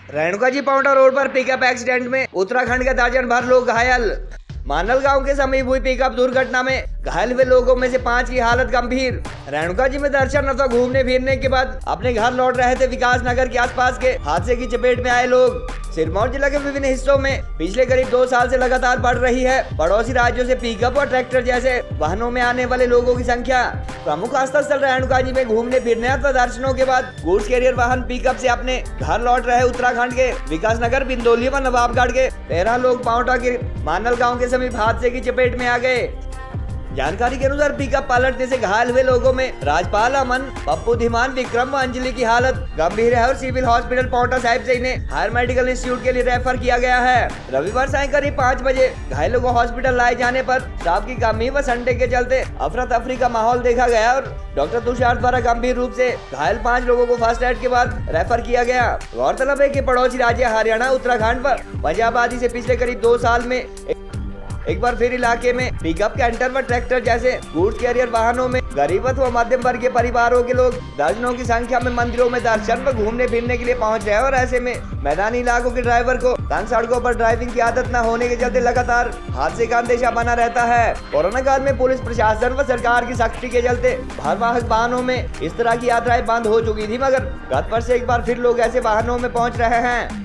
Renuka ji Paonta road पर pickup accident में उत्तराखंड के दर्जन भर लोग घायल। मानल गांव के समीप हुई पिकअप दुर्घटना में घायल हुए लोगों में से 5 की हालत गंभीर। रेणुका जी में दर्शन अथवा घूमने फिरने के बाद अपने घर लौट रहे थे विकास नगर के आसपास के हादसे की चपेट में आए लोग। सिरमौर जिला के विभिन्न हिस्सों में पिछले करीब 2 साल से लगातार बढ़ रही है। पड़ोसी राज्यों से पिकअप और ट्रैक्टर जैसे वाहनों में आने वाले लोगों की संख्या। प्रमुख आस्था स्थल रेणुका जी में घूमने फिरने अथवा दर्शनों के बाद गुड्स कैरियर वाहन पिकअप से अपने घर लौट रहे उत्तराखंड के विकास नगर, बिंदौली व नवाबगढ़ के 13 लोग पाउंटा के मानल गाँव के समीप हादसे की चपेट में आ गए। जानकारी के अनुसार पिकअप पलटने से घायल हुए लोगों में राजपाल, अमन, पप्पू, धीमान, विक्रम व अंजलि की हालत गंभीर है और सिविल हॉस्पिटल पाउंटा साहिब से इन्हें हायर मेडिकल इंस्टीट्यूट के लिए रेफर किया गया है। रविवार सायं करीब 5 बजे घायलों को हॉस्पिटल लाए जाने पर स्टाफ की कमी व संडे के चलते अफरा तफरी का माहौल देखा गया और डॉक्टर तुषार द्वारा गंभीर रूप से घायल 5 लोगों को फर्स्ट एड के बाद रेफर किया गया। गौरतलब है कि पड़ोसी राज्य हरियाणा, उत्तराखंड व पंजाब आदि से पिछले करीब 2 साल में एक बार फिर इलाके में पिकअप, कैंटर व ट्रैक्टर जैसे गुड्स कैरियर वाहनों में गरीब व मध्यम वर्ग के परिवारों के लोग दर्जनों की संख्या में मंदिरों में दर्शन व घूमने फिरने के लिए पहुंच रहे हैं और ऐसे में मैदानी इलाकों के ड्राइवर को तंग सड़कों पर ड्राइविंग की आदत न होने के चलते लगातार हादसे का अंदेशा बना रहता है। कोरोना काल में पुलिस प्रशासन व सरकार की सख्ती के चलते भारवाहक वाहनों में इस तरह की यात्राएं बंद हो चुकी थी, मगर गत वर्ष एक बार फिर लोग ऐसे वाहनों में पहुँच रहे हैं।